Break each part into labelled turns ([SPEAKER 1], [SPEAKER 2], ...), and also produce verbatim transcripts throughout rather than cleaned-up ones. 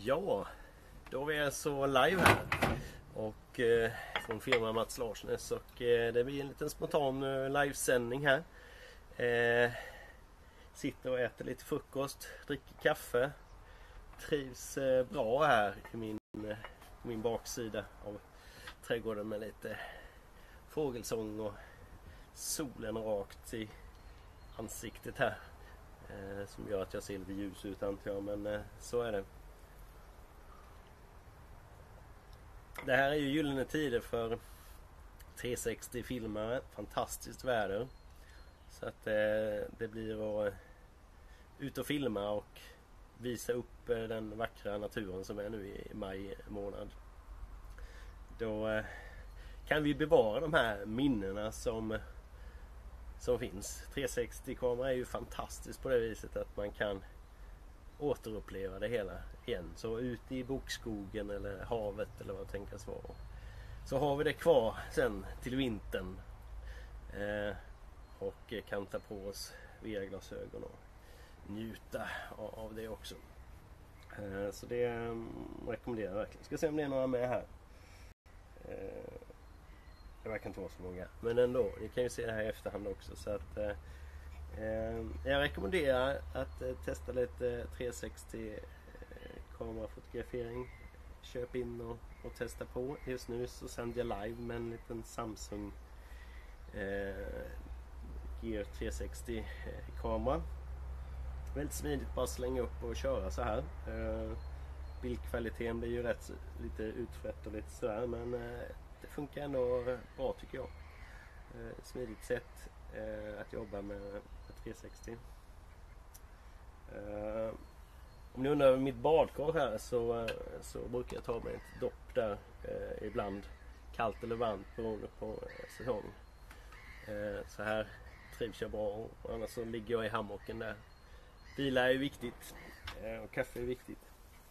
[SPEAKER 1] Ja, då är jag så live här och eh, från firman Mats Larsnes och eh, det blir en liten spontan eh, livesändning här. Eh, sitter och äter lite frukost, dricker kaffe, trivs eh, bra här i min, eh, min baksida av trädgården med lite fågelsång och solen rakt i ansiktet här. Eh, som gör att jag ser lite ljus ut antar jag, men eh, så är det. Det här är ju gyllene tider för trehundrasextio filmare, fantastiskt väder. Så att eh, det blir att ut och filma och visa upp eh, den vackra naturen som är nu i maj månad. Då eh, kan vi bevara de här minnena som, som finns. trehundrasextio-kamera är ju fantastiskt på det viset att man kan återuppleva det hela igen. Så ute i bokskogen eller havet eller vad det tänkas vara. Så har vi det kvar sen till vintern. Eh, och kan ta på oss V R-glasögon och njuta av, av det också. Eh, så det um, rekommenderar jag verkligen. Ska se om det är några med här. Eh, det verkar inte vara så många. Men ändå, ni kan ju se det här i efterhand också. Så att eh, jag rekommenderar att testa lite trehundrasextio kamerafotografering. Köp in och, och testa på. Just nu så sänder jag live med en liten Samsung eh, Gear trehundrasextio kamera. Väldigt smidigt, bara slänga upp och köra så här. Eh, bildkvaliteten blir ju rätt lite utfrätt och lite sådär, men eh, det funkar ändå bra tycker jag. Eh, smidigt sätt eh, att jobba med trehundrasextio. Uh, om ni undrar över mitt badkar här så, uh, så brukar jag ta mig ett dopp där uh, ibland, kallt eller varmt beroende på uh, säsong. Uh, så här trivs jag bra och annars så ligger jag i hammocken där. Vila är viktigt uh, och kaffe är viktigt.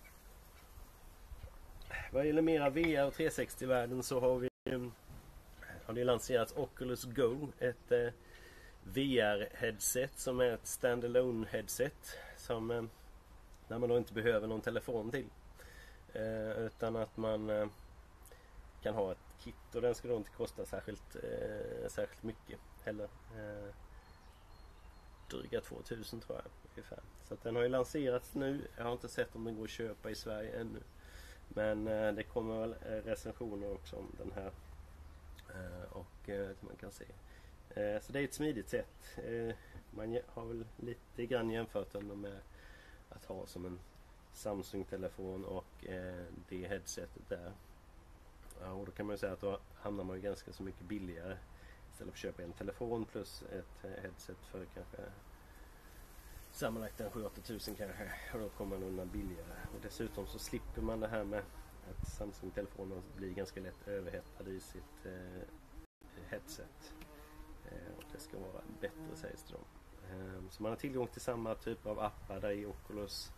[SPEAKER 1] Vad gäller mera V R och trehundrasextio-världen så har vi um, har det lanserats Oculus Go, ett uh, V R-headset som är ett standalone headset som eh, när man då inte behöver någon telefon till eh, utan att man eh, kan ha ett kit, och den ska då inte kosta särskilt, eh, särskilt mycket heller. Eh, dryga tvåtusen tror jag ungefär. Så att den har ju lanserats nu. Jag har inte sett om den går att köpa i Sverige ännu, men eh, det kommer väl recensioner också om den här eh, och eh, man kan se. Så det är ett smidigt sätt. Man har väl lite grann jämfört med att ha som en Samsung-telefon och det headsetet där. Och då kan man ju säga att då hamnar man ju ganska så mycket billigare. Istället för att köpa en telefon plus ett headset för kanske sammanlagt sju åtta tusen kanske. Och då kommer man undan billigare. Och dessutom så slipper man det här med att Samsung-telefonen blir ganska lätt överhettad i sitt headset. Och det ska vara bättre sägs det då. Så man har tillgång till samma typ av appar där i Oculus.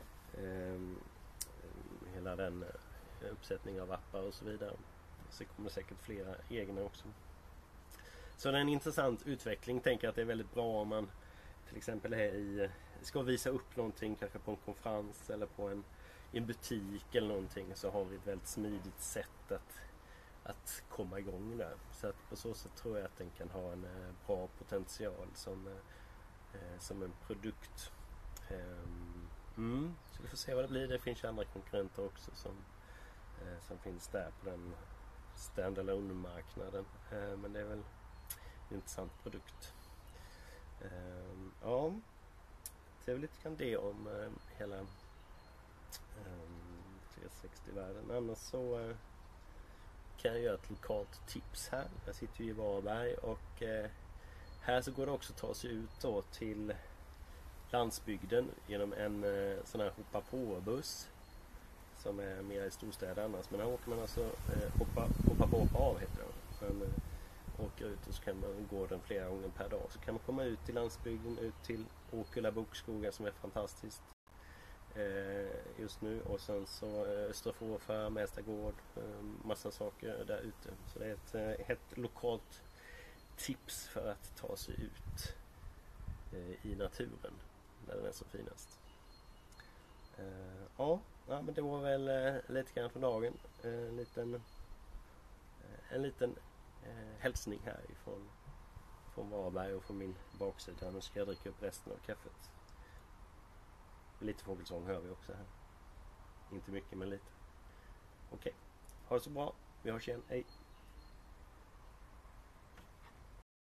[SPEAKER 1] Hela den uppsättning av appar och så vidare. Så kommer det säkert flera egna också. Så det är en intressant utveckling. Tänker att det är väldigt bra om man till exempel är i, ska visa upp någonting kanske på en konferens eller på en, i en butik eller någonting, så har vi ett väldigt smidigt sätt att att komma igång där. Så att på så sätt tror jag att den kan ha en eh, bra potential som, eh, som en produkt. Um, mm, så vi får se vad det blir. Det finns ju andra konkurrenter också som, eh, som finns där på den standalone-marknaden. Eh, men det är väl en intressant produkt. Um, ja, det är väl lite grann det om eh, hela um, trehundrasextio-världen. Annars så eh, kan jag göra ett lokalt tips här. Jag sitter ju i Varberg och eh, här så går det också att ta sig ut då till landsbygden genom en eh, sån här hoppa på-buss som är mer i storstäder annars. Men här åker man alltså eh, hoppa, hoppa på hoppa av heter det. Man eh, åker ut och så kan man gå den flera gånger per dag. Så kan man komma ut till landsbygden, ut till Åkulla bokskogar som är fantastiskt just nu, och sen så Österfåför, Mästargård, massa saker där ute. Så det är ett, ett lokalt tips för att ta sig ut i naturen när den är som finast. Eh, ja, ja, men det var väl eh, lite grann för dagen. Eh, en liten, eh, en liten eh, hälsning här ifrån från Varberg och från min baksida. Nu ska jag dricka upp resten av kaffet. Lite fågelsång hör vi också här. Inte mycket men lite. Okej, ha det så bra. Vi hörs igen. Hej!